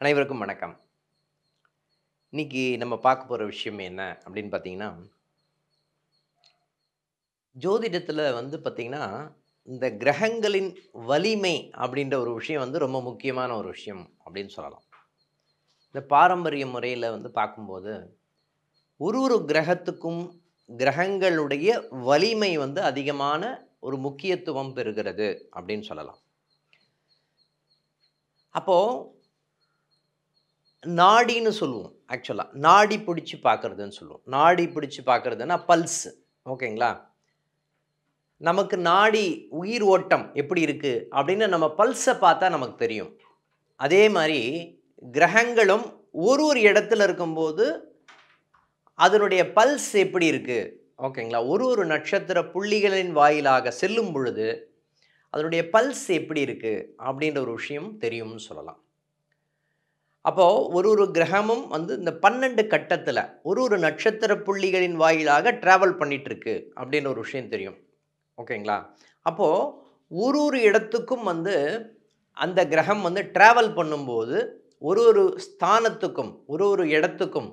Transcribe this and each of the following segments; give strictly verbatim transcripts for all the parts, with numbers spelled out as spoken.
அனைவருக்கும் வணக்கம். இன்னைக்கு நம்ம பார்க்க போற விஷயம் என்ன அப்படின்னு பார்த்தீங்கன்னா, ஜோதிடத்தில வந்து பார்த்தீங்கன்னா, இந்த கிரகங்களின் வலிமை அப்படின்ற ஒரு விஷயம் வந்து ரொம்ப முக்கியமான ஒரு விஷயம் அப்படின்னு சொல்லலாம். இந்த பாரம்பரிய முறையில வந்து பார்க்கும்போது, ஒரு ஒரு கிரகத்துக்கும் கிரகங்களுடைய வலிமை வந்து அதிகமான ஒரு முக்கியத்துவம் பெறுகிறது அப்படின்னு சொல்லலாம். அப்போ நாடின்னு சொல்லுவோம் ஆக்சுவலா. நாடி பிடிச்சு பார்க்கறதுன்னு சொல்லுவோம். நாடி பிடிச்சு பார்க்கறதுன்னா பல்ஸ். ஓகேங்களா? நமக்கு நாடி உயிர் ஓட்டம் எப்படி இருக்கு அப்படின்னு நம்ம பல்ஸை பார்த்தா நமக்கு தெரியும். அதே மாதிரி கிரகங்களும் ஒரு ஒரு இடத்துல இருக்கும்போது அதனுடைய பல்ஸ் எப்படி இருக்கு ஓகேங்களா? ஒரு ஒரு நட்சத்திர புள்ளிகளின் வாயிலாக செல்லும் பொழுது அதனுடைய பல்ஸ் எப்படி இருக்கு அப்படின்ற ஒரு விஷயம் தெரியும்னு சொல்லலாம். அப்போ ஒரு ஒரு கிரகமும் வந்து இந்த பன்னிரண்டு கட்டத்துல ஒரு ஒரு நட்சத்திர புள்ளிகளின் வாயிலாக டிராவல் பண்ணிட்டு இருக்கு அப்படின்ற ஒரு விஷயம் தெரியும். ஓகேங்களா? அப்போ ஒரு ஒரு இடத்துக்கும் வந்து அந்த கிரகம் வந்து டிராவல் பண்ணும்போது ஒரு ஒரு ஸ்தானத்துக்கும் ஒரு ஒரு இடத்துக்கும்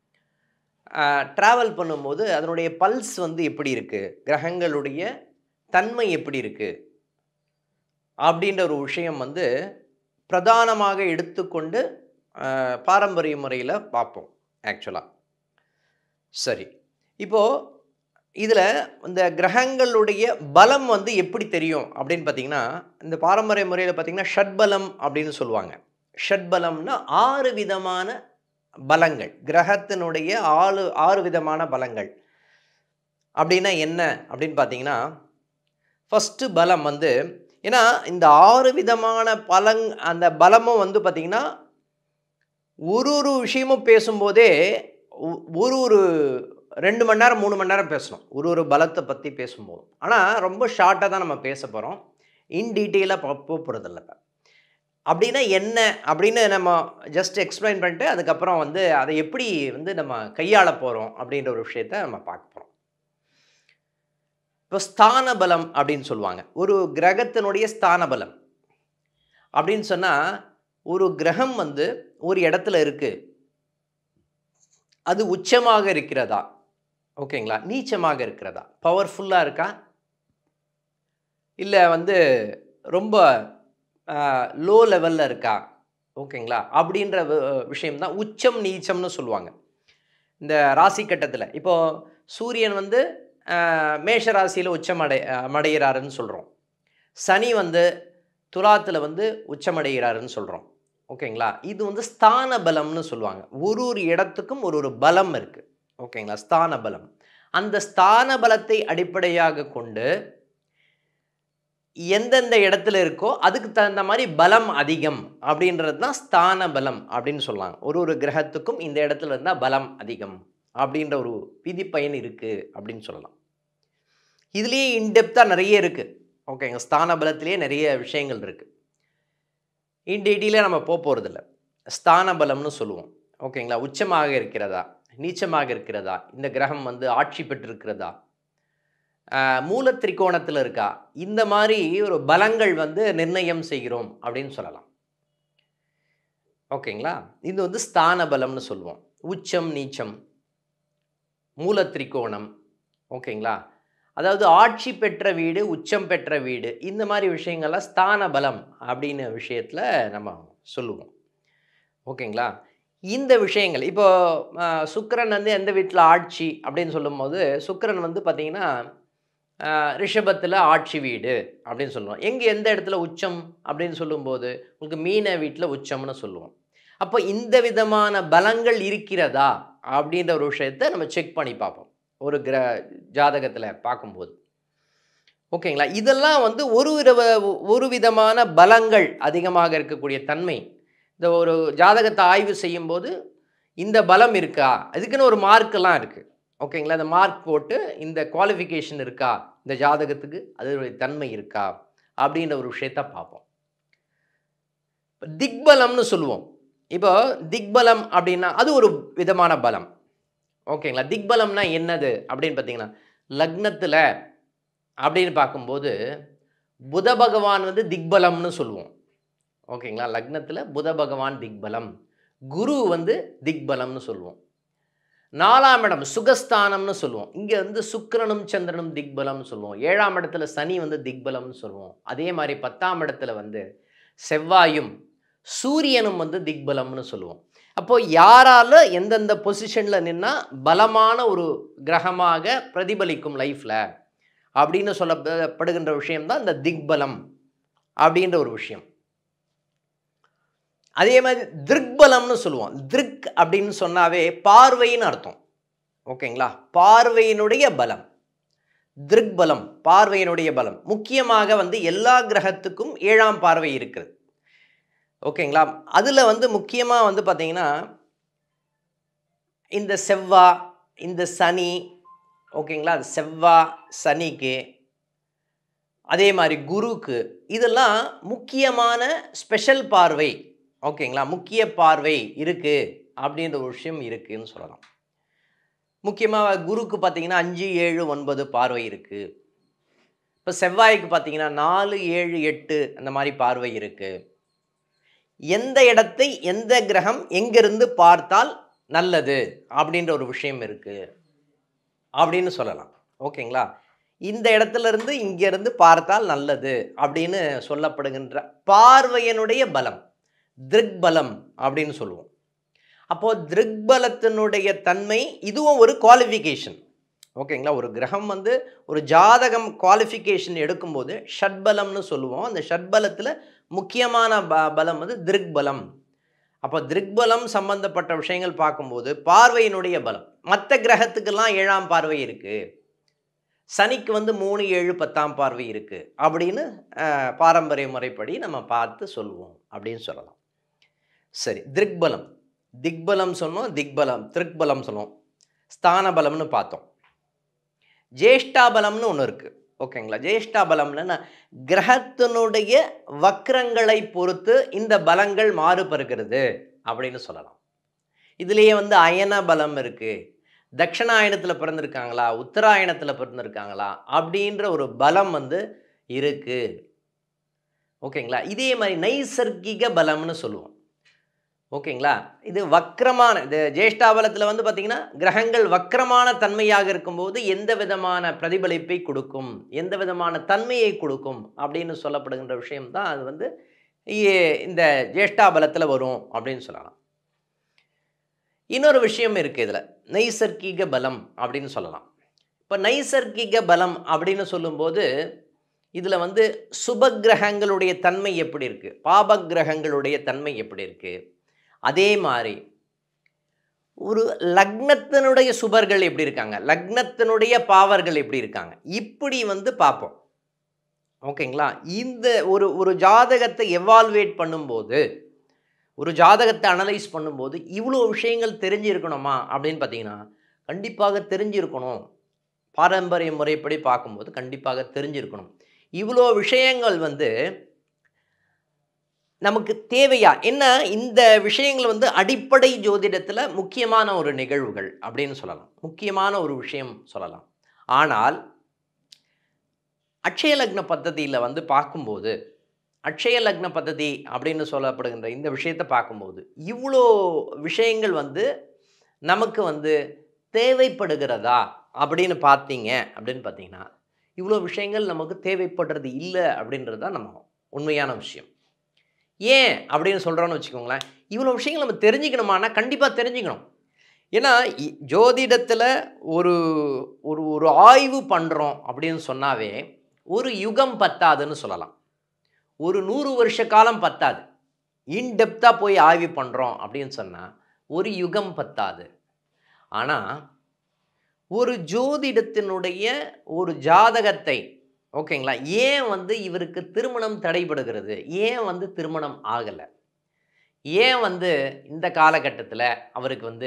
டிராவல் பண்ணும்போது அதனுடைய பல்ஸ் வந்து எப்படி இருக்கு, கிரகங்களுடைய தன்மை எப்படி இருக்கு அப்படின்ற ஒரு விஷயம் வந்து பிரதானமாக எடுத்துக்கொண்டு அஹ், பாரம்பரிய முறையில் பார்ப்போம் ஆக்சுவலாக. சரி, இப்போ இதில் இந்த கிரகங்களுடைய பலம் வந்து எப்படி தெரியும் அப்படின்னு பார்த்தீங்கன்னா, இந்த பாரம்பரிய முறையில் பார்த்தீங்கன்னா ஷட்பலம் அப்படின்னு சொல்லுவாங்க. ஷட்பலம்னா ஆறு விதமான பலங்கள், கிரகத்தினுடைய ஆறு ஆறு விதமான பலங்கள். அப்படின்னா என்ன அப்படின்னு பார்த்தீங்கன்னா, ஃபஸ்ட்டு பலம் வந்து, ஏன்னா இந்த ஆறு விதமான பலங் அந்த பலமும் வந்து பார்த்தீங்கன்னா ஒரு ஒரு விஷயமும் பேசும்போதே ஒ- ஒரு ஒரு ரெண்டு மணி நேரம் மூணு மணி நேரம் பேசணும் ஒரு ஒரு பலத்தை பற்றி பேசும்போது. ஆனால் ரொம்ப ஷார்ட்டாக தான் நம்ம பேச போகிறோம். இன் டீட்டெயிலாக போக போகிறதில்ல. அப்படின்னா என்ன அப்படின்னு நம்ம ஜஸ்ட் எக்ஸ்பிளைன் பண்ணிட்டு அதுக்கப்புறம் வந்து அதை எப்படி வந்து நம்ம கையாள போகிறோம் அப்படின்ற ஒரு விஷயத்த நம்ம பார்க்க போகிறோம். இப்போ ஸ்தான பலம் அப்படின்னு சொல்லுவாங்க. ஒரு கிரகத்தினுடைய ஸ்தான பலம் அப்படின்னு சொன்னால், ஒரு கிரகம் வந்து ஒரு இடத்துல இருக்கு, அது உச்சமாக இருக்கிறதா, ஓகேங்களா, நீச்சமாக இருக்கிறதா, பவர்ஃபுல்லாக இருக்கா, இல்லை வந்து ரொம்ப லோ லெவலில் இருக்கா, ஓகேங்களா, அப்படின்ற விஷயம் தான் உச்சம் நீச்சம்னு சொல்லுவாங்க. இந்த ராசி கட்டத்தில் இப்போ சூரியன் வந்து அஹ், மேஷ ராசியில் உச்சம் அடை அஹ், அடைகிறாருன்னு சொல்கிறோம். சனி வந்து துலாத்தில் வந்து உச்சமடைகிறாருன்னு சொல்கிறோம். ஓகேங்களா, இது வந்து ஸ்தான பலம்னு சொல்லுவாங்க. ஒரு ஒரு இடத்துக்கும் ஒரு ஒரு பலம் இருக்குது. ஓகேங்களா, ஸ்தான பலம். அந்த ஸ்தான பலத்தை அடிப்படையாக கொண்டு எந்தெந்த இடத்துல இருக்கோ அதுக்கு தகுந்த மாதிரி பலம் அதிகம் அப்படின்றது தான் ஸ்தான பலம் அப்படின்னு சொல்லலாம். ஒரு ஒரு கிரகத்துக்கும் இந்த இடத்துல இருந்தால் பலம் அதிகம் அப்படின்ற ஒரு விதிப்பயன் இருக்குது அப்படின்னு சொல்லலாம். இதுலேயே இன்டெப்த்தாக நிறைய இருக்குது. ஓகேங்க, ஸ்தான பலத்திலேயே நிறைய விஷயங்கள் இருக்குது. இன் டீட்டெயிலாக நம்ம போக போகிறதில்ல. ஸ்தான பலம்னு சொல்லுவோம். ஓகேங்களா, உச்சமாக இருக்கிறதா, நீச்சமாக இருக்கிறதா, இந்த கிரகம் வந்து ஆட்சி பெற்றிருக்கிறதா, மூல திரிகோணத்தில் இருக்கா, இந்த மாதிரி ஒரு பலங்கள் வந்து நிர்ணயம் செய்கிறோம் அப்படின்னு சொல்லலாம். ஓகேங்களா, இது வந்து ஸ்தான பலம்னு சொல்லுவோம். உச்சம் நீச்சம், மூல திரிகோணம், ஓகேங்களா, அதாவது ஆட்சி பெற்ற வீடு, உச்சம் பெற்ற வீடு, இந்த மாதிரி விஷயங்கள்லாம் ஸ்தான பலம் அப்படின்னு விஷயத்தில் நம்ம சொல்லுவோம். ஓகேங்களா, இந்த விஷயங்கள் இப்போ அஹ், சுக்கிரன் வந்து எந்த வீட்டில் ஆட்சி அப்படின்னு சொல்லும்போது, சுக்கிரன் வந்து பார்த்தீங்கன்னா ரிஷபத்தில் ஆட்சி வீடு அப்படின்னு சொல்லுவோம். எங்கே எந்த இடத்துல உச்சம் அப்படின்னு சொல்லும்போது உங்களுக்கு மீன வீட்டில் உச்சம்னு சொல்லுவோம். அப்போ இந்த விதமான பலங்கள் இருக்கிறதா அப்படின்ற ஒரு விஷயத்தை நம்ம செக் பண்ணி பார்ப்போம் ஒரு கிர ஜாதகத்தில் பார்க்கும்போது. ஓகேங்களா, இதெல்லாம் வந்து ஒரு வித ஒரு விதமான பலங்கள் அதிகமாக இருக்கக்கூடிய தன்மை. இந்த ஒரு ஜாதகத்தை ஆய்வு செய்யும்போது இந்த பலம் இருக்கா, அதுக்குன்னு ஒரு மார்க்கெல்லாம் இருக்குது. ஓகேங்களா, அந்த மார்க் போட்டு இந்த குவாலிஃபிகேஷன் இருக்கா, இந்த ஜாதகத்துக்கு அதனுடைய தன்மை இருக்கா அப்படின்ற ஒரு விஷயத்த பார்ப்போம். திக்பலம்னு சொல்லுவோம். இப்போ திக்பலம் அப்படின்னா அது ஒரு விதமான பலம். ஓகேங்களா, திக்பலம்னா என்னது அப்படின்னு பார்த்தீங்கன்னா, லக்னத்தில் அப்படின்னு பார்க்கும்போது புத பகவான் வந்து திக்பலம்னு சொல்லுவோம். ஓகேங்களா? லக்னத்தில் புத பகவான் திக்பலம், குரு வந்து திக்பலம்னு சொல்லுவோம். நாலாம் இடம் சுகஸ்தானம்னு சொல்லுவோம். இங்கே வந்து சுக்கிரனும் சந்திரனும் திக்பலம்னு சொல்லுவோம். ஏழாம் இடத்துல சனி வந்து திக்பலம்னு சொல்லுவோம். அதே மாதிரி பத்தாம் இடத்துல வந்து செவ்வாயும் சூரியனும் வந்து திக்பலம்னு சொல்லுவோம். அப்போ யாரால எந்தெந்த பொசிஷன்ல நின்னா பலமான ஒரு கிரகமாக பிரதிபலிக்கும் லைஃப்ல அப்படின்னு சொல்லப்படுகின்ற விஷயம் தான் இந்த திக்பலம் அப்படின்ற ஒரு விஷயம். அதே மாதிரி திருக்பலம்னு சொல்லுவோம். திருக் அப்படின்னு சொன்னாவே பார்வைன்னு அர்த்தம். ஓகேங்களா? பார்வையினுடைய பலம், திருக்பலம், பார்வையினுடைய பலம். முக்கியமாக வந்து எல்லா கிரகத்துக்கும் ஏழாம் பார்வை இருக்குது. ஓகேங்களா? அதில் வந்து முக்கியமாக வந்து பார்த்தீங்கன்னா இந்த செவ்வாய், இந்த சனி, ஓகேங்களா? செவ்வாய் சனிக்கு, அதே மாதிரி குருக்கு, இதெல்லாம் முக்கியமான ஸ்பெஷல் பார்வை. ஓகேங்களா? முக்கிய பார்வை இருக்குது அப்படின்ற ஒரு விஷயம் இருக்குதுன்னு சொல்லலாம். முக்கியமாக குருக்கு பார்த்தீங்கன்னா அஞ்சு ஏழு ஒன்பது பார்வை இருக்குது. இப்போ செவ்வாய்க்கு பார்த்தீங்கன்னா நாலு ஏழு எட்டு அந்த மாதிரி பார்வை இருக்குது. எந்த இடத்தை எந்த கிரகம் எங்கிருந்து பார்த்தால் நல்லது அப்படின்ற ஒரு விஷயம் இருக்குது அப்படின்னு சொல்லலாம். ஓகேங்களா? இந்த இடத்துல இருந்து இங்கிருந்து பார்த்தால் நல்லது அப்படின்னு சொல்லப்படுகின்ற பார்வையினுடைய பலம் திருக்பலம் அப்படின்னு சொல்லுவோம். அப்போது திருக்பலத்தினுடைய தன்மை இதுவும் ஒரு குவாலிஃபிகேஷன். ஓகேங்களா? ஒரு கிரகம் வந்து ஒரு ஜாதகம் குவாலிஃபிகேஷன் எடுக்கும்போது ஷட்பலம்னு சொல்லுவோம். அந்த ஷட்பலத்தில் முக்கியமான ப பலம் வந்து திருக்பலம். அப்போ திருக்பலம் சம்பந்தப்பட்ட விஷயங்கள் பார்க்கும்போது பார்வையினுடைய பலம். மற்ற கிரகத்துக்கெல்லாம் ஏழாம் பார்வை இருக்குது, சனிக்கு வந்து மூணு ஏழு பத்தாம் பார்வை இருக்குது அப்படின்னு பாரம்பரிய முறைப்படி நம்ம பார்த்து சொல்லுவோம் அப்படின்னு சொல்லலாம். சரி, திருக்பலம், திக்பலம் சொன்னோம், திக்பலம், திருக்பலம் சொன்னோம், ஸ்தான பலம்னு பார்த்தோம். ஜேஷ்டாபலம்னு ஒன்று இருக்குது. ஓகேங்களா? ஜேஷ்டாபலம்னா கிரகத்தினுடைய வக்ரங்களை பொறுத்து இந்த பலங்கள் மாறுபடுகிறது அப்படின்னு சொல்லலாம். இதுலேயே வந்து அயன பலம் இருக்குது, தட்சிணாயனத்தில் பிறந்திருக்காங்களா உத்தராயணத்தில் பிறந்திருக்காங்களா அப்படின்ற ஒரு பலம் வந்து இருக்குது. ஓகேங்களா? இதே மாதிரி நைசர்கிக பலம்னு சொல்லுவோம். ஓகேங்களா? இது வக்ரமான இது ஜேஷ்டாபலத்தில் வந்து பார்த்திங்கன்னா கிரகங்கள் வக்ரமான தன்மையாக இருக்கும்போது எந்த விதமான பிரதிபலிப்பை கொடுக்கும், எந்த விதமான தன்மையை கொடுக்கும் அப்படின்னு சொல்லப்படுகின்ற விஷயம்தான் அது வந்து இந்த ஜேஷ்டாபலத்தில் வரும் அப்படின்னு சொல்லலாம். இன்னொரு விஷயம் இருக்குது இதில், நைசர்கிக பலம் அப்படின்னு சொல்லலாம். இப்போ நைசர்கிக பலம் அப்படின்னு சொல்லும்போது இதில் வந்து சுபகிரகங்களுடைய தன்மை எப்படி இருக்குது, பாபகிரகங்களுடைய தன்மை எப்படி இருக்குது, அதே மாதிரி ஒரு லக்னத்தினுடைய சுபர்கள் எப்படி இருக்காங்க, லக்னத்தினுடைய பாவர்கள் எப்படி இருக்காங்க, இப்படி வந்து பார்ப்போம். ஓகேங்களா? இந்த ஒரு ஒரு ஜாதகத்தை எவால்வேட் பண்ணும்போது, ஒரு ஜாதகத்தை அனலைஸ் பண்ணும்போது இவ்வளோ விஷயங்கள் தெரிஞ்சிருக்கணுமா அப்படின்னு பார்த்தீங்கன்னா கண்டிப்பாக தெரிஞ்சிருக்கணும். பாரம்பரிய முறைப்படி பார்க்கும்போது கண்டிப்பாக தெரிஞ்சிருக்கணும். இவ்வளோ விஷயங்கள் வந்து நமக்கு தேவையா என்ன? இந்த விஷயங்கள் வந்து அடிப்படை ஜோதிடத்தில் முக்கியமான ஒரு நிகழ்வுகள் அப்படின்னு சொல்லலாம், முக்கியமான ஒரு விஷயம் சொல்லலாம். ஆனால் அட்சய லக்ன பദ്ധதியில் வந்து பார்க்கும்போது, அட்சய லக்ன பദ്ധதி அப்படின்னு சொல்லப்படுகின்ற இந்த விஷயத்தை பார்க்கும்போது இவ்வளோ விஷயங்கள் வந்து நமக்கு வந்து தேவைப்படுகிறதா அப்படின்னு பார்த்தீங்க அப்படின்னு பார்த்தீங்கன்னா இவ்வளோ விஷயங்கள் நமக்கு தேவைப்படுறது இல்லை அப்படின்றது தான் நம்ம உண்மையான விஷயம். ஏன் அப்படின்னு சொல்கிறோன்னு வச்சுக்கோங்களேன், இவ்வளோ விஷயங்கள் நம்ம தெரிஞ்சுக்கணுமானா கண்டிப்பாக தெரிஞ்சுக்கணும். ஏன்னா ஜோதிடத்தில் ஒரு ஒரு ஒரு ஆய்வு பண்ணுறோம் அப்படின்னு சொன்னாவே ஒரு யுகம் பத்தாதுன்னு சொல்லலாம், ஒரு நூறு வருஷ காலம் பத்தாது. இன்டெப்த்தாக போய் ஆய்வு பண்ணுறோம் அப்படின்னு சொன்னால் ஒரு யுகம் பத்தாது. ஆனால் ஒரு ஜோதிடத்தினுடைய ஒரு ஜாதகத்தை, ஓகேங்களா, ஏன் வந்து இவருக்கு திருமணம் தடைபடுகிறது, ஏன் வந்து திருமணம் ஆகலை, ஏன் வந்து இந்த காலகட்டத்தில் அவருக்கு வந்து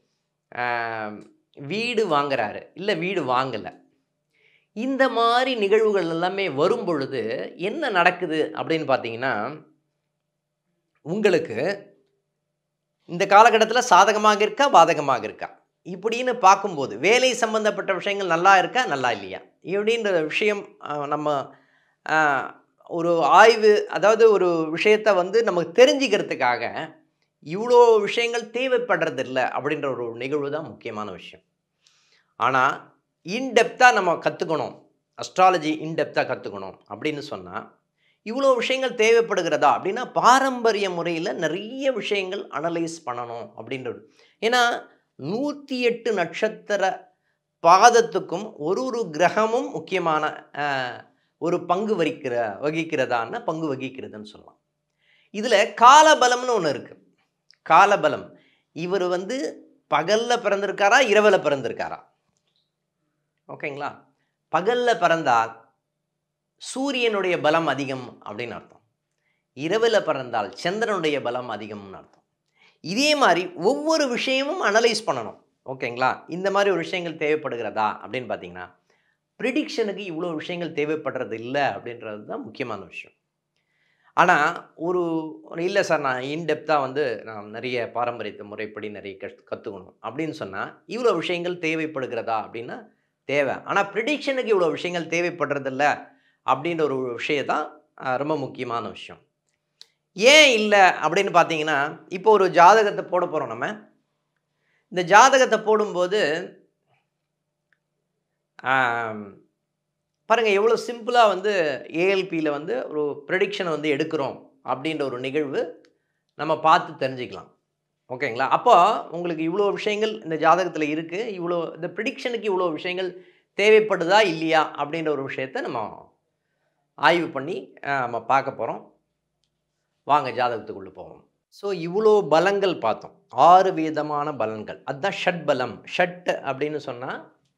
வீடு வாங்குறாரு இல்லை வீடு வாங்கலை, இந்த மாதிரி நிகழ்வுகள் எல்லாமே வரும் பொழுது என்ன நடக்குது அப்படின்னு பார்த்தீங்கன்னா உங்களுக்கு இந்த காலகட்டத்தில் சாதகமாக இருக்கா பாதகமாக இருக்கா இப்படின்னு பார்க்கும்போது வேலை சம்பந்தப்பட்ட விஷயங்கள் நல்லா இருக்கா நல்லா இல்லையா இப்படின்ற விஷயம் நம்ம ஒரு ஆய்வு, அதாவது ஒரு விஷயத்தை வந்து நமக்கு தெரிஞ்சுக்கிறதுக்காக இவ்வளோ விஷயங்கள் தேவைப்படுறதில்ல அப்படின்ற ஒரு நிகழ்வு தான் முக்கியமான விஷயம். ஆனால் இன்டெப்த்தாக நம்ம கற்றுக்கணும், அஸ்ட்ராலஜி இன்டெப்த்தாக கற்றுக்கணும் அப்படின்னு சொன்னால் இவ்வளோ விஷயங்கள் தேவைப்படுகிறதா அப்படின்னா, பாரம்பரிய முறையில் நிறைய விஷயங்கள் அனலைஸ் பண்ணணும் அப்படின்றது. ஏன்னா நூற்றி எட்டு நட்சத்திர பாதத்துக்கும் ஒரு ஒரு கிரகமும் முக்கியமான ஒரு பங்கு வகிக்கிற வகிக்கிறதான பங்கு வகிக்கிறதுன்னு சொல்லலாம். இதில் காலபலம்னு ஒன்று இருக்குது. காலபலம், இவர் வந்து பகலில் பிறந்திருக்காரா இரவில் பிறந்திருக்காரா? ஓகேங்களா? பகலில் பிறந்தால் சூரியனுடைய பலம் அதிகம் அப்படின்னு அர்த்தம். இரவில் பிறந்தால் சந்திரனுடைய பலம் அதிகம்னு அர்த்தம். இதே மாதிரி ஒவ்வொரு விஷயமும் அனலைஸ் பண்ணணும். ஓகேங்களா? இந்த மாதிரி ஒரு விஷயங்கள் தேவைப்படுகிறதா அப்படின்னு பார்த்தீங்கன்னா, ப்ரிடிக்ஷனுக்கு இவ்வளோ விஷயங்கள் தேவைப்படுறது இல்லை அப்படின்றது தான் முக்கியமான விஷயம். ஆனால் ஒரு இல்லை சார், நான் இன்டெப்த்தாக வந்து நான் நிறைய பாரம்பரியத்தை முறைப்படி நிறைய கற்று கற்றுக்கணும் அப்படின்னு சொன்னால் இவ்வளோ விஷயங்கள் தேவைப்படுகிறதா அப்படின்னா தேவை. ஆனால் ப்ரிடிக்ஷனுக்கு இவ்வளோ விஷயங்கள் தேவைப்படுறதில்ல அப்படின்ற ஒரு விஷயத்தான் ரொம்ப முக்கியமான விஷயம். ஏன் இல்லை அப்படின்னு பார்த்தீங்கன்னா, இப்போ ஒரு ஜாதகத்தை போட போகிறோம். நம்ம இந்த ஜாதகத்தை போடும்போது பாருங்கள் எவ்வளோ சிம்பிளாக வந்து ஏஎல்பியில் வந்து ஒரு ப்ரெடிக்ஷனை வந்து எடுக்கிறோம் அப்படின்ற ஒரு நிகழ்வு நம்ம பார்த்து தெரிஞ்சுக்கலாம். ஓகேங்களா? அப்போ உங்களுக்கு இவ்வளோ விஷயங்கள் இந்த ஜாதகத்தில் இருக்குது, இவ்வளோ இந்த ப்ரெடிக்ஷனுக்கு இவ்வளோ விஷயங்கள் தேவைப்படுதா இல்லையா அப்படின்ற ஒரு விஷயத்தை நம்ம ஆய்வு பண்ணி நம்ம பார்க்க போகிறோம். வாங்க ஜாதகத்துக்குள்ளே போவோம். ஸோ இவ்வளோ பலங்கள் பார்த்தோம், ஆறு விதமான பலன்கள். அதுதான் ஷட் பலம். ஷட் அப்படின்னு சொன்னால்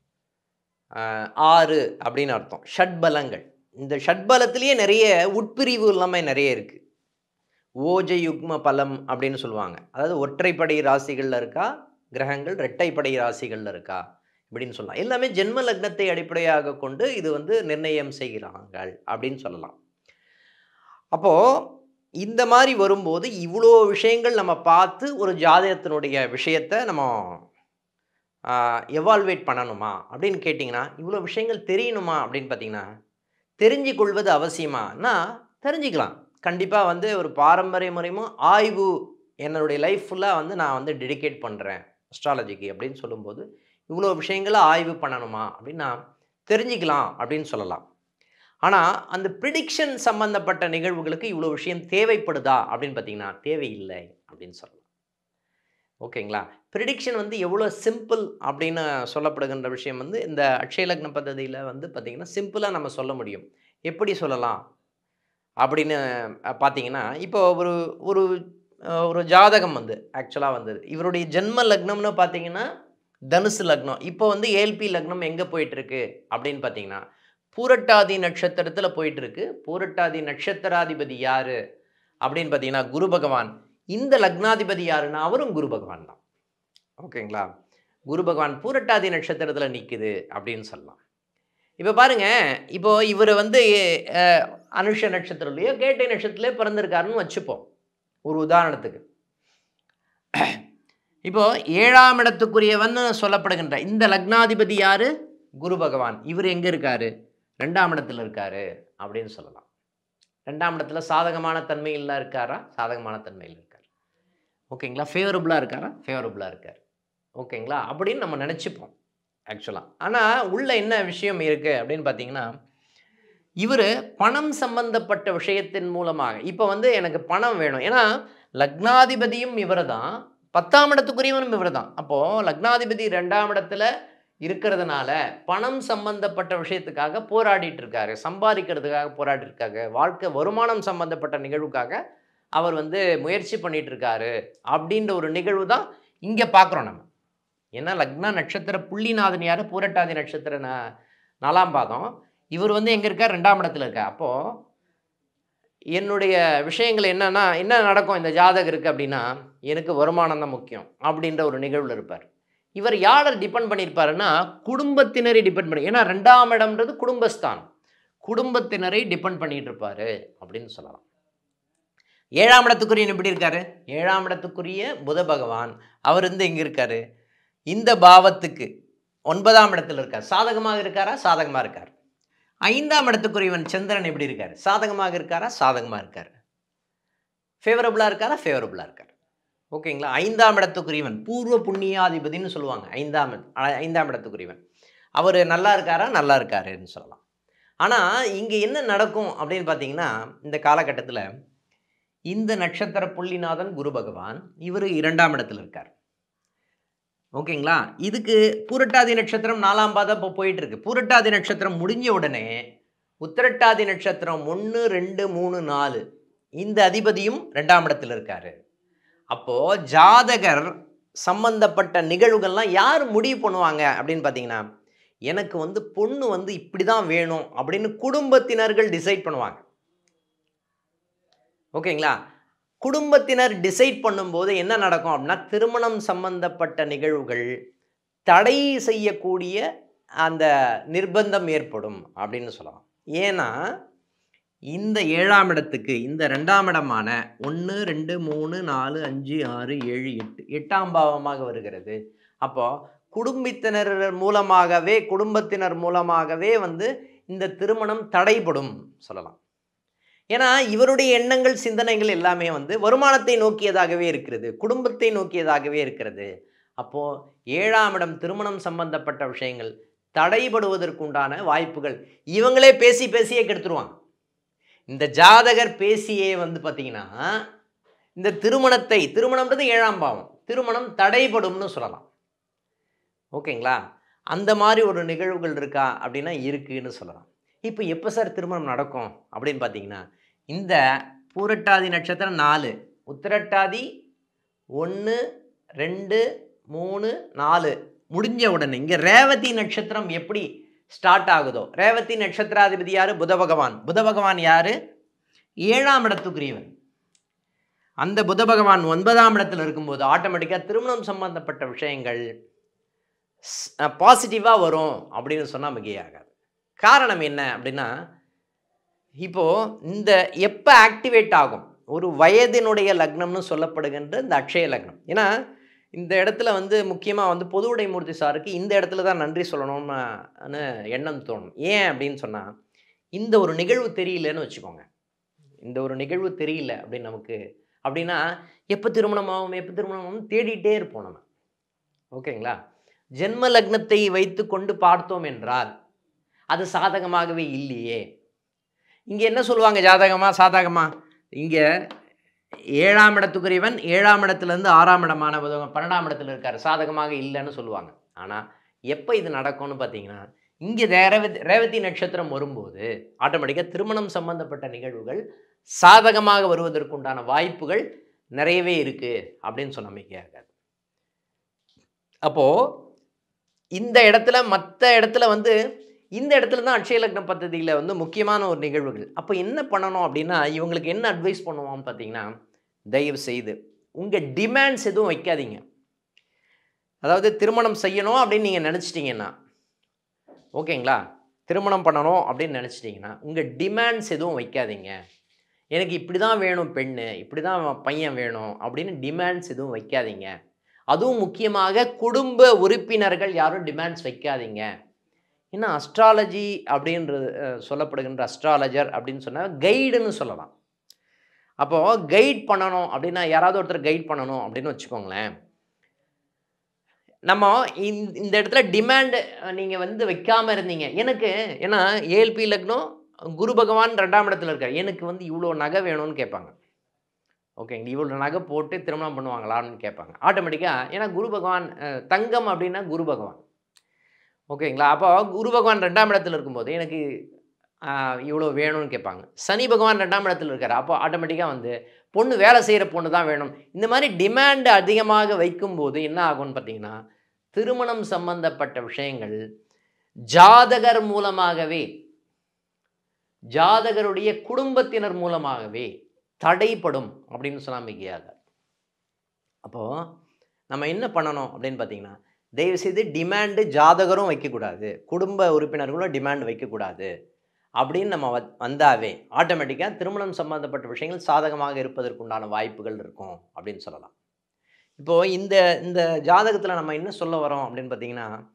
ஆறு அப்படின்னு அர்த்தம். ஷட்பலங்கள். இந்த ஷட்பலத்திலேயே நிறைய உட்பிரிவு எல்லாமே நிறைய இருக்குது. ஓஜ யுக்ம பலம் அப்படின்னு சொல்லுவாங்க. அதாவது ஒற்றைப்படை ராசிகளில் இருக்கா கிரகங்கள், இரட்டைப்படை ராசிகளில் இருக்கா இப்படின்னு சொல்லலாம். எல்லாமே ஜென்ம லக்னத்தை அடிப்படையாக கொண்டு இது வந்து நிர்ணயம் செய்கிறார்கள் அப்படின்னு சொல்லலாம். அப்போது இந்த மாதிரி வரும்போது இவ்வளோ விஷயங்கள் நம்ம பார்த்து ஒரு ஜாதகத்தினுடைய விஷயத்தை நம்ம எவால்வேட் பண்ணணுமா அப்படின்னு கேட்டிங்கன்னா, இவ்வளோ விஷயங்கள் தெரியணுமா அப்படின்னு பார்த்தீங்கன்னா, தெரிஞ்சு கொள்வது அவசியமானா தெரிஞ்சுக்கலாம். கண்டிப்பாக வந்து ஒரு பாரம்பரிய முறையும் ஆய்வு என்னுடைய லைஃப் ஃபுல்லாக வந்து நான் வந்து டெடிகேட் பண்ணுறேன் அஸ்ட்ராலஜிக்கு அப்படின்னு சொல்லும்போது, இவ்வளோ விஷயங்களை ஆய்வு பண்ணணுமா அப்படின்னா தெரிஞ்சுக்கலாம் அப்படின்னு சொல்லலாம். ஆனால் அந்த ப்ரிடிக்ஷன் சம்பந்தப்பட்ட நிகழ்வுகளுக்கு இவ்வளோ விஷயம் தேவைப்படுதா அப்படின்னு பார்த்தீங்கன்னா தேவையில்லை அப்படின்னு சொல்லலாம். ஓகேங்களா? ப்ரிடிக்ஷன் வந்து எவ்வளோ சிம்பிள் அப்படின்னு சொல்லப்படுகின்ற விஷயம் வந்து இந்த அட்சய லக்ன பദ്ധதியில் வந்து பார்த்திங்கன்னா சிம்பிளாக நம்ம சொல்ல முடியும். எப்படி சொல்லலாம் அப்படின்னு பார்த்தீங்கன்னா, இப்போ ஒரு ஒரு ஒரு ஜாதகம் வந்து ஆக்சுவலாக வந்து இவருடைய ஜென்ம லக்னம்னு பார்த்தீங்கன்னா தனுசு லக்னம். இப்போ வந்து ஏஎல்பி லக்னம் எங்கே போயிட்டுருக்கு அப்படின்னு பார்த்தீங்கன்னா பூரட்டாதி நட்சத்திரத்தில் போயிட்டுருக்கு. பூரட்டாதி நட்சத்திராதிபதி யார் அப்படின்னு பார்த்தீங்கன்னா குரு பகவான். இந்த லக்னாதிபதி யாருன்னா அவரும் குரு பகவான் தான். ஓகேங்களா? குரு பகவான் பூரட்டாதி நட்சத்திரத்தில் நிற்குது அப்படின்னு சொல்லலாம். இப்போ பாருங்கள், இப்போ இவர் வந்து அனுஷ நட்சத்திரத்துலையோ கேட்டை நட்சத்திரத்திலே பிறந்திருக்காருன்னு வச்சுப்போம் ஒரு உதாரணத்துக்கு. இப்போ ஏழாம் இடத்துக்குரியவன் சொல்லப்படுகின்ற இந்த லக்னாதிபதி யார்? குரு பகவான். இவர் எங்கே இருக்கார்? ரெண்டாம் இடத்துல இருக்கார் அப்படின்னு சொல்லலாம். ரெண்டாம் இடத்துல சாதகமான தன்மையில் இருக்காரா? சாதகமான தன்மையில் இருக்கார். ஓகேங்களா? ஃபேவரபுளாக இருக்காரா? ஃபேவரபுளாக இருக்கார். ஓகேங்களா? அப்படின்னு நம்ம நினச்சிப்போம் ஆக்சுவலாக. ஆனால் உள்ள என்ன விஷயம் இருக்குது அப்படின்னு பார்த்தீங்கன்னா, இவர் பணம் சம்பந்தப்பட்ட விஷயத்தின் மூலமாக இப்போ வந்து எனக்கு பணம் வேணும். ஏன்னா லக்னாதிபதியும் இவர் தான், பத்தாம் இடத்துக்குரியவனும் இவர் தான். அப்போது லக்னாதிபதி ரெண்டாம் இடத்துல இருக்கிறதுனால பணம் சம்பந்தப்பட்ட விஷயத்துக்காக போராடிட்டு இருக்காரு, சம்பாதிக்கிறதுக்காக போராடிட்டு இருக்காங்க, வாழ்க்கை வருமானம் சம்பந்தப்பட்ட நிகழ்வுக்காக அவர் வந்து முயற்சி பண்ணிட்டு இருக்காரு அப்படின்ற ஒரு நிகழ்வு தான் இங்கே பார்க்குறோம் நம்ம. ஏன்னா லக்னா நட்சத்திர புள்ளிநாதன் யார்? பூரட்டாதி நட்சத்திர ந நாலாம் பாதம். இவர் வந்து எங்கே இருக்கார்? ரெண்டாம் இடத்துல இருக்கார். அப்போது என்னுடைய விஷயங்கள் என்னன்னா என்ன நடக்கும் இந்த ஜாதகம் இருக்குது அப்படின்னா, எனக்கு வருமானம் தான் முக்கியம் அப்படின்ற ஒரு நிகழ்வில் இருப்பார். இவர் யாரை டிபெண்ட் பண்ணியிருப்பாருன்னா குடும்பத்தினரை டிபெண்ட் பண்ணி, ஏன்னா ரெண்டாம் இடம்ன்றது குடும்பஸ்தான், குடும்பத்தினரை டிபெண்ட் பண்ணிட்டு இருப்பாரு அப்படின்னு சொல்லலாம். ஏழாம் இடத்துக்குரிய எப்படி இருக்காரு? ஏழாம் இடத்துக்குரிய புத பகவான் அவர் வந்து எங்கே இருக்காரு? இந்த பாவத்துக்கு ஒன்பதாம் இடத்துல இருக்கார். சாதகமாக இருக்காரா? சாதகமாக இருக்கார். ஐந்தாம் இடத்துக்குரியவன் சந்திரன் எப்படி இருக்கார்? சாதகமாக இருக்காரா? சாதகமாக இருக்கார். ஃபேவரபுளாக இருக்காரா? ஃபேவரபுளாக இருக்கார். ஓகேங்களா? ஐந்தாம் இடத்துக்குரியவன் பூர்வ புண்ணியாதிபதினு சொல்லுவாங்க. ஐந்தாம் ஐந்தாம் இடத்துக்குரியவன் அவர் நல்லா இருக்காரா? நல்லா இருக்காருன்னு சொல்லலாம். ஆனால் இங்கே என்ன நடக்கும் அப்படின்னு பார்த்தீங்கன்னா, இந்த காலகட்டத்தில் இந்த நட்சத்திர புள்ளிநாதன் குரு பகவான் இவர் இரண்டாம் இடத்துல இருக்கார். ஓகேங்களா? இதுக்கு பூரட்டாதி நட்சத்திரம் நாலாம் பாதம் இப்போ போயிட்டு இருக்கு. பூரட்டாதி நட்சத்திரம் முடிஞ்ச உடனே உத்திரட்டாதி நட்சத்திரம் ஒன்று ரெண்டு மூணு நாலு இந்த அதிபதியும் ரெண்டாம் இடத்துல இருக்காரு. அப்போ ஜாதகர் சம்பந்தப்பட்ட நிகழ்வுகள்லாம் யார் முடிவு பண்ணுவாங்க அப்படின்னு பார்த்தீங்கன்னா, எனக்கு வந்து பொண்ணு வந்து இப்படி தான் வேணும் அப்படின்னு குடும்பத்தினர்கள் டிசைட் பண்ணுவாங்க. ஓகேங்களா? குடும்பத்தினர் டிசைட் பண்ணும்போது என்ன நடக்கும் அப்படின்னா, திருமணம் சம்பந்தப்பட்ட நிகழ்வுகள் தடை செய்யக்கூடிய அந்த நிர்பந்தம் ஏற்படும் அப்படின்னு சொல்லலாம். ஏன்னா இந்த ஏழாம் இடத்துக்கு இந்த ரெண்டாம் இடமான ஒன்று ரெண்டு மூணு நாலு அஞ்சு ஆறு ஏழு எட்டு எட்டாம் பாவமாக வருகிறது. அப்போ குடும்பத்தினர் மூலமாகவே குடும்பத்தினர் மூலமாகவே வந்து இந்த திருமணம் தடைபடும் சொல்லலாம். ஏன்னா இவருடைய எண்ணங்கள் சிந்தனைகள் எல்லாமே வந்து வருமானத்தை நோக்கியதாகவே இருக்கிறது, குடும்பத்தை நோக்கியதாகவே இருக்கிறது. அப்போ ஏழாம் இடம் திருமணம் சம்பந்தப்பட்ட விஷயங்கள் தடைபடுவதற்குண்டான வாய்ப்புகள் இவங்களே பேசி பேசியே கெடுத்துருவாங்க. இந்த ஜாதகர் பேசியே வந்து பார்த்தீங்கன்னா இந்த திருமணத்தை திருமணம்ன்றது ஏழாம் பாவம், திருமணம் தடைபடும்னு சொல்லலாம். ஓகேங்களா? அந்த மாதிரி ஒரு நிகழ்வுகள் இருக்கா அப்படின்னா இருக்குன்னு சொல்லலாம். இப்போ எப்போ சார் திருமணம் நடக்கும் அப்படின்னு பார்த்தீங்கன்னா, இந்த பூரட்டாதி நட்சத்திரம் நாலு, உத்திரட்டாதி ஒன்று ரெண்டு மூணு நாலு முடிஞ்ச உடனே இங்கே ரேவதி நட்சத்திரம் எப்படி ஸ்டார்ட் ஆகுதோ, ரேவதி நட்சத்திராதிபதி யாரு? புத பகவான். புத பகவான் யாரு? ஏழாம் இடத்துக்குரியவன். அந்த புத பகவான் ஒன்பதாம் இடத்துல இருக்கும்போது ஆட்டோமேட்டிக்காக திருமணம் சம்பந்தப்பட்ட விஷயங்கள் பாசிட்டிவாக வரும் அப்படின்னு சொன்னால் மிகையாகாது. காரணம் என்ன அப்படின்னா, இப்போது இந்த எப்போ ஆக்டிவேட் ஆகும் ஒரு வயதினுடைய லக்னம்னு சொல்லப்படுகின்ற இந்த அக்ஷய லக்னம். ஏன்னா இந்த இடத்துல வந்து முக்கியமாக வந்து பொது உடைமூர்த்தி சாருக்கு இந்த இடத்துல தான் நன்றி சொல்லணும்னு எண்ணம் தோணும். ஏன் அப்படின்னு சொன்னால், இந்த ஒரு நிகழ்வு தெரியலன்னு வச்சுக்கோங்க, இந்த ஒரு நிகழ்வு தெரியல அப்படின்னு நமக்கு அப்படின்னா எப்போ திருமணம் ஆகும் எப்போ திருமணம் ஆகும் தேடிட்டே இருப்போம் நம்ம. ஓகேங்களா? ஜென்ம லக்னத்தை வைத்து கொண்டு பார்த்தோம் என்றால் அது சாதகமாகவே இல்லையே. இங்கே என்ன சொல்லுவாங்க, ஜாதகமா சாதகமா? இங்கே ஏழாம் இடத்துக்குரியவன் ஏழாம் இடத்துலேருந்து ஆறாம் இடமான பன்னெண்டாம் இடத்துல இருக்கார், சாதகமாக இல்லைன்னு சொல்லுவாங்க. ஆனால் எப்போ இது நடக்கும்னு பார்த்தீங்கன்னா, இங்கே ரேவதி ரேவதி நட்சத்திரம் வரும்போது ஆட்டோமேட்டிக்காக திருமணம் சம்பந்தப்பட்ட நிகழ்வுகள் சாதகமாக வருவதற்குண்டான வாய்ப்புகள் நிறையவே இருக்குது அப்படின்னு சொன்ன மிகையாகாது. அப்போது இந்த இடத்துல மற்ற இடத்துல வந்து இந்த இடத்துல தான் அட்சய லக்னம் பദ്ധதியில் வந்து முக்கியமான ஒரு நிகழ்வுகள். அப்போ என்ன பண்ணணும் அப்படின்னா, இவங்களுக்கு என்ன அட்வைஸ் பண்ணுவோம்னு பார்த்தீங்கன்னா, தயவு செய்து உங்கள் டிமாண்ட்ஸ் எதுவும் வைக்காதீங்க. அதாவது திருமணம் செய்யணும் அப்படின்னு நீங்கள் நினச்சிட்டிங்கன்னா, ஓகேங்களா, திருமணம் பண்ணணும் அப்படின்னு நினச்சிட்டிங்கன்னா உங்கள் டிமாண்ட்ஸ் எதுவும் வைக்காதீங்க. எனக்கு இப்படி தான் வேணும் பெண்ணு, இப்படி தான் பையன் வேணும் அப்படின்னு டிமாண்ட்ஸ் எதுவும் வைக்காதீங்க. அதுவும் முக்கியமாக குடும்ப உறுப்பினர்கள் யாரும் டிமாண்ட்ஸ் வைக்காதீங்க. ஏன்னா அஸ்ட்ராலஜி அப்படின்றது சொல்லப்படுகின்ற அஸ்ட்ராலஜர் அப்படின்னு சொன்னால் கைடுன்னு சொல்லலாம். அப்போது கைட் பண்ணணும் அப்படின்னா யாராவது ஒருத்தர் கைட் பண்ணணும் அப்படின்னு வச்சுக்கோங்களேன். நம்ம இந்த இடத்துல டிமாண்டு நீங்கள் வந்து வைக்காமல் இருந்தீங்க. எனக்கு ஏன்னா ஏஎல்பி லக்னம் குரு பகவான் ரெண்டாம் இடத்துல இருக்கார், எனக்கு வந்து இவ்வளோ நகை வேணும்னு கேட்பாங்க. ஓகேங்க, இவ்வளோ நகை போட்டு திருமணம் பண்ணுவாங்களான்னு கேட்பாங்க ஆட்டோமேட்டிக்காக. ஏன்னா குரு பகவான் தங்கம் அப்படின்னா குரு பகவான். ஓகேங்களா? அப்போ குரு பகவான் ரெண்டாம் இடத்துல இருக்கும்போது எனக்கு இவ்வளோ வேணும்னு கேட்பாங்க. சனி பகவான் ரெண்டாம் இடத்துல இருக்கார், அப்போ ஆட்டோமேட்டிக்காக வந்து பொண்ணு வேலை செய்கிற பொண்ணு தான் வேணும். இந்த மாதிரி டிமாண்டு அதிகமாக வைக்கும்போது என்ன ஆகும்னு பார்த்தீங்கன்னா, திருமணம் சம்பந்தப்பட்ட விஷயங்கள் ஜாதகர் மூலமாகவே ஜாதகருடைய குடும்பத்தினர் மூலமாகவே தடைப்படும் அப்படின்னு சொன்னால் மிகையாகாது. அப்போது நம்ம என்ன பண்ணணும் அப்படின்னு பார்த்தீங்கன்னா, தயவுசெய்து டிமாண்டு ஜாதகரும் வைக்கக்கூடாது, குடும்ப உறுப்பினர்களும் டிமாண்ட் வைக்கக்கூடாது அப்படின்னு நம்ம வந்தாவே ஆட்டோமேட்டிக்காக திருமணம் சம்பந்தப்பட்ட விஷயங்கள் சாதகமாக இருப்பதற்குண்டான வாய்ப்புகள் இருக்கும் அப்படின்னு சொல்லலாம். இப்போது இந்த இந்த ஜாதகத்தில் நம்ம என்ன சொல்ல வரோம் அப்படின்னு பார்த்தீங்கன்னா,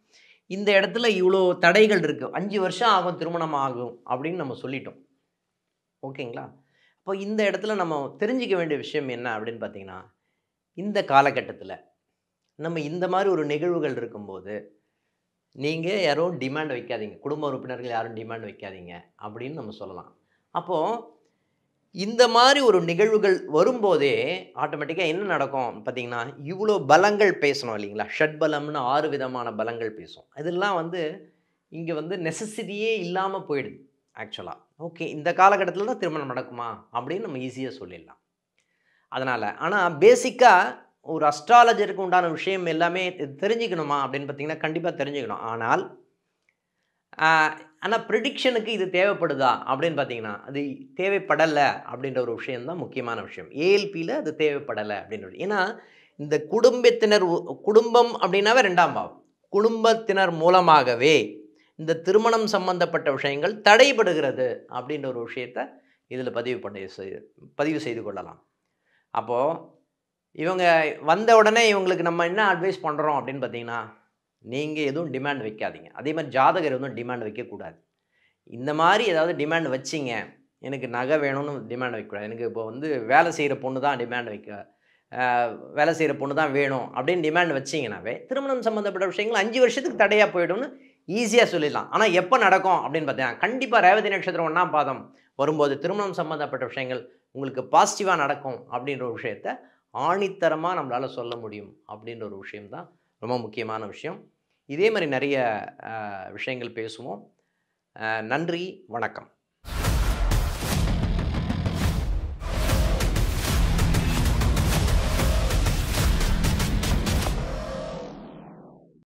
இந்த இடத்துல இவ்வளோ தடைகள் இருக்குது, அஞ்சு வருஷம் ஆகும் திருமணம் ஆகும் அப்படின்னு நம்ம சொல்லிட்டோம். ஓகேங்களா? அப்போ இந்த இடத்துல நம்ம தெரிஞ்சுக்க வேண்டிய விஷயம் என்ன அப்படின்னு பார்த்தீங்கன்னா, இந்த காலகட்டத்தில நம்ம இந்த மாதிரி ஒரு நிகழ்வுகள் இருக்கும்போது, நீங்க யாரும் டிமாண்ட் வைக்காதீங்க. குடும்ப உறுப்பினர்கள் யாரும் டிமாண்ட் வைக்காதீங்க அப்படின்னு நம்ம சொல்லலாம். அப்போ இந்த மாரி ஒரு நிகழ்வுகள் வரும்போதே, ஆட்டோமேட்டிக்கா என்ன நடக்கும் பார்த்தீங்கன்னா, இவ்ளோ பலங்கள் பேசணும் இல்லைங்களா? ஷட்பலம்னு ஆறு விதமான பலங்கள் பேசுவோம். இதெல்லாம் வந்து இங்க வந்து நெசசிட்டியே இல்லாம போயிடுது ஆக்சுவலா. ஓகே, இந்த காலகட்டத்தில தான் திருமணம் நடக்குமா? அப்படின்னு நம்ம ஈஸியா சொல்லிடலாம். அதனால ஆனா பேசிக்கா ஒரு அஸ்ட்ராலஜருக்கு உண்டான விஷயம் எல்லாமே தெ தெரிஞ்சுக்கணுமா? அப்படின்னு பார்த்தீங்கன்னா, கண்டிப்பா தெரிஞ்சுக்கணும். ஆனால் ஆ ஆனா ப்ரிடிக்ஷனுக்கு இது தேவைப்படுதா? அப்படின்னு பார்த்தீங்கன்னா, அது தேவைப்படல அப்படின்ற ஒரு விஷயம் தான் முக்கியமான விஷயம். ஏஎல்பில அது தேவைப்படல அப்படின்றது. ஏன்னா, இந்த குடும்பத்தினர் உ குடும்பம் அப்படின்னாவே இரண்டாம் பாவம். குடும்பத்தினர் மூலமாகவே இந்த திருமணம் சம்பந்தப்பட்ட விஷயங்கள் தடைபடுகிறது அப்படின்ற ஒரு விஷயத்த இதில பதிவு பண்ணி செய் பதிவு செய்து கொள்ளலாம். அப்போ இவங்க வந்த உடனே இவங்களுக்கு நம்ம என்ன அட்வைஸ் பண்றோம் அப்படின்னு பார்த்தீங்கன்னா, நீங்க எதுவும் டிமாண்ட் வைக்காதீங்க. அதே மாரி ஜாதகர் எதுவும் டிமாண்ட் வைக்கக்கூடாது. இந்த மாரி ஏதாவது டிமாண்ட் வச்சீங்க, எனக்கு நகை வேணும்னு டிமாண்ட் வைக்கக்கூடாது. எனக்கு இப்போ வந்து வேலை செய்ற பொண்ணு தான் டிமாண்ட் வைக்க அ வேலை செய்ற பொண்ணு தான் வேணும் அப்படின்னு டிமாண்ட் வச்சீங்கன்னாவே, திருமணம் சம்மந்தப்பட்ட விஷயங்கள் அஞ்சு வருஷத்துக்கு தடையா போயிடும்னு ஈஸியா சொல்லிடலாம். ஆனா எப்ப நடக்கும் அப்படின்னு பார்த்தீங்கன்னா, கண்டிப்பா ரேவதி நட்சத்திரம் ஒன்றாம் பாதம் வரும்போது திருமணம் சம்மந்தப்பட்ட விஷயங்கள் உங்களுக்கு பாசிட்டிவா நடக்கும் அப்படின்ற ஒரு விஷயத்த ஆணித்தரமா நம்மளால சொல்ல முடியும் அப்படின்ற ஒரு விஷயம் தான் ரொம்ப முக்கியமான விஷயம். இதே மாரி நெறைய அ விஷயங்கள் பேசுவோம். அ நன்றி, வணக்கம்.